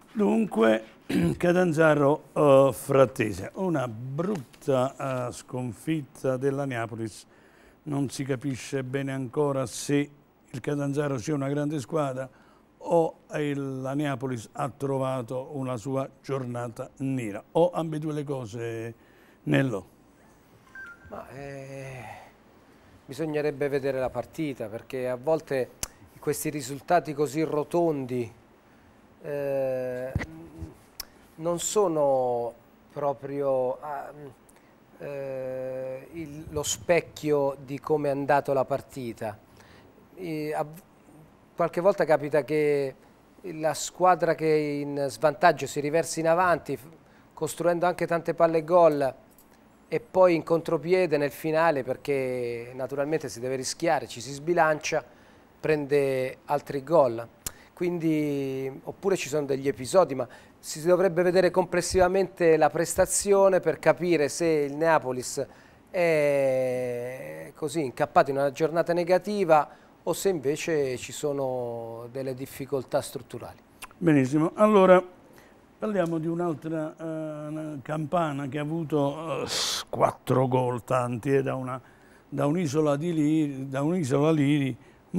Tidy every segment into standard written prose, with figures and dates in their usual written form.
Dunque, Catanzaro Frattese, una brutta sconfitta della Neapolis. Non si capisce bene ancora se il Catanzaro sia una grande squadra o la Neapolis ha trovato una sua giornata nera, o ambedue le cose, Nello. Ma, bisognerebbe vedere la partita, perché a volte questi risultati così rotondi non sono proprio lo specchio di come è andata la partita. Qualche volta capita che la squadra che è in svantaggio si riversi in avanti, costruendo anche tante palle gol, e poi in contropiede nel finale, perché naturalmente si deve rischiare, ci si sbilancia, prende altri gol. Quindi, oppure ci sono degli episodi, ma si dovrebbe vedere complessivamente la prestazione per capire se il Neapolis è così incappato in una giornata negativa o se invece ci sono delle difficoltà strutturali. Benissimo, allora parliamo di un'altra Campana che ha avuto 4 gol, tanti, da un'isola Liri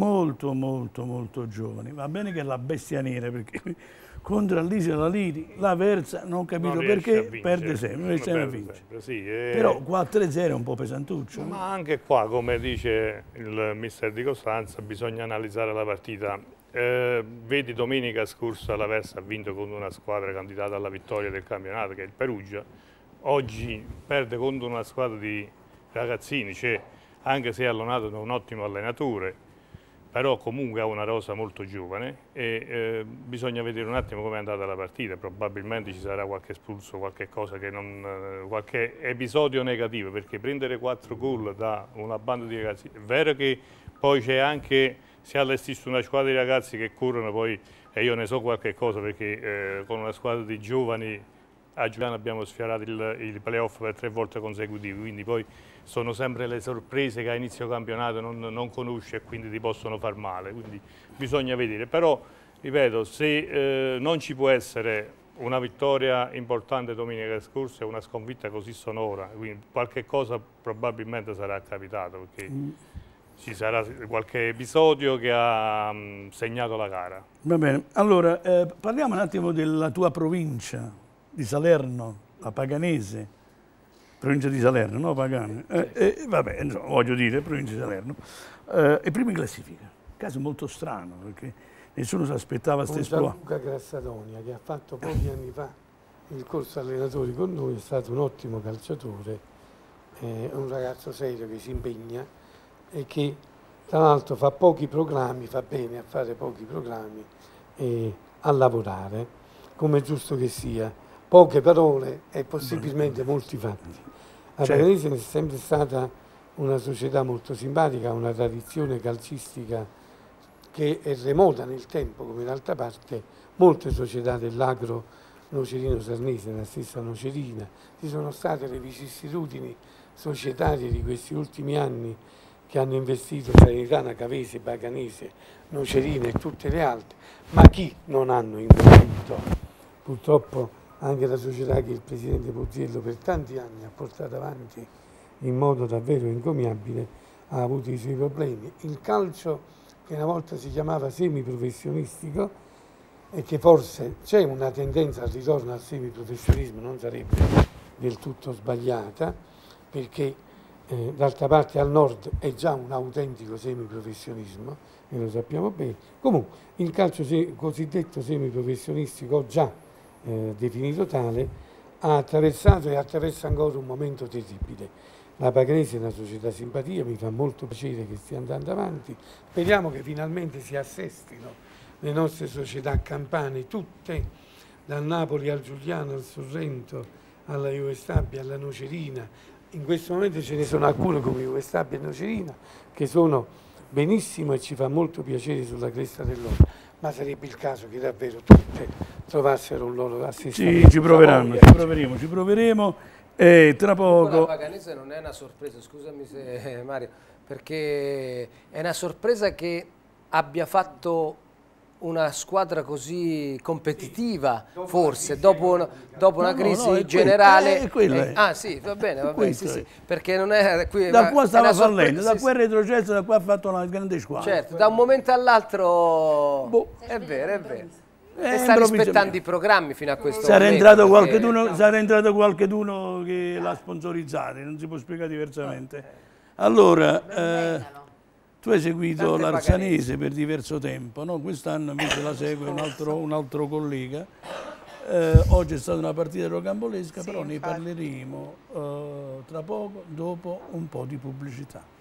molto giovani. Va bene che è la bestia nera, perché contro l'isola Liri la Versa non ho capito perché perde sempre, a vincere. Sì, però 4-0 è un po' pesantuccio. Ma anche qua, come dice il mister Di Costanza, bisogna analizzare la partita. Vedi, domenica scorsa la Versa ha vinto contro una squadra candidata alla vittoria del campionato, che è il Perugia. Oggi perde contro una squadra di ragazzini, cioè, anche se è allonato da un ottimo allenatore, però comunque ha una rosa molto giovane e bisogna vedere un attimo come è andata la partita. Probabilmente ci sarà qualche espulso, qualche episodio negativo, perché prendere 4 gol da una banda di ragazzi, è vero che poi c'è anche, si allestisce una squadra di ragazzi che corrono poi, e io ne so qualche cosa perché con una squadra di giovani a Giuliano abbiamo sfiorato il playoff per 3 volte consecutivi, quindi poi sono sempre le sorprese che a inizio campionato non conosci e quindi ti possono far male, quindi bisogna vedere. Però, ripeto, se non ci può essere una vittoria importante domenica scorsa e una sconfitta così sonora, quindi qualche cosa probabilmente sarà capitato, perché ci sarà qualche episodio che ha segnato la gara. Va bene, allora parliamo un attimo della tua provincia di Salerno, la Paganese. Provincia di Salerno, no? Pagano. Vabbè, insomma, voglio dire, provincia di Salerno. È primo in classifica. Caso molto strano, perché nessuno si aspettava questo esploit. Luca Grassadonia, che ha fatto pochi anni fa il corso allenatori con noi, è stato un ottimo calciatore, un ragazzo serio che si impegna e che tra l'altro fa pochi proclami, fa bene a fare pochi proclami e a lavorare, come è giusto che sia. Poche parole e possibilmente molti fatti. La Paganese è sempre stata una società molto simpatica, una tradizione calcistica che è remota nel tempo, come d'altra parte molte società dell'agro nocerino-sarnese, la stessa Nocerina. Ci sono state le vicissitudini societarie di questi ultimi anni che hanno investito Salernitana, Cavese, Paganese, Nocerina e tutte le altre, ma chi non hanno investito? Purtroppo anche la società che il presidente Pozziello per tanti anni ha portato avanti in modo davvero encomiabile ha avuto i suoi problemi. Il calcio, che una volta si chiamava semiprofessionistico e che forse c'è una tendenza al ritorno al semiprofessionismo, non sarebbe del tutto sbagliata, perché d'altra parte al nord è già un autentico semiprofessionismo e lo sappiamo bene. Comunque il calcio cosiddetto semiprofessionistico già definito tale, ha attraversato e attraversa ancora un momento terribile. La Paganese è una società simpatia, mi fa molto piacere che stia andando avanti, speriamo che finalmente si assestino le nostre società campane, tutte, dal Napoli al Giuliano, al Sorrento, alla Juve Stabia, alla Nocerina. In questo momento ce ne sono alcune come Juve Stabia e Nocerina che sono benissimo e ci fa molto piacere sulla cresta dell'onda, ma sarebbe il caso che davvero tutte trovassero un loro assestamento. Sì, ci proveremo e tra poco... La Paganese non è una sorpresa, scusami se Mario, perché è una sorpresa che abbia fatto una squadra così competitiva, forse, dopo una crisi generale. Ah sì, va bene, sì, perché non è qui. Da qua stava fallendo, da qua è retrocesso, da qua ha fatto una grande squadra. Certo, da un momento all'altro, è vero. E sta rispettando i programmi fino a questo momento. Sarà entrato qualcuno che l'ha sponsorizzato, non si può spiegare diversamente. Allora, tu hai seguito l'Arsanese per diverso tempo, no? Quest'anno invece la segue un altro collega. Oggi è stata una partita rocambolesca, però ne parleremo tra poco, dopo un po' di pubblicità.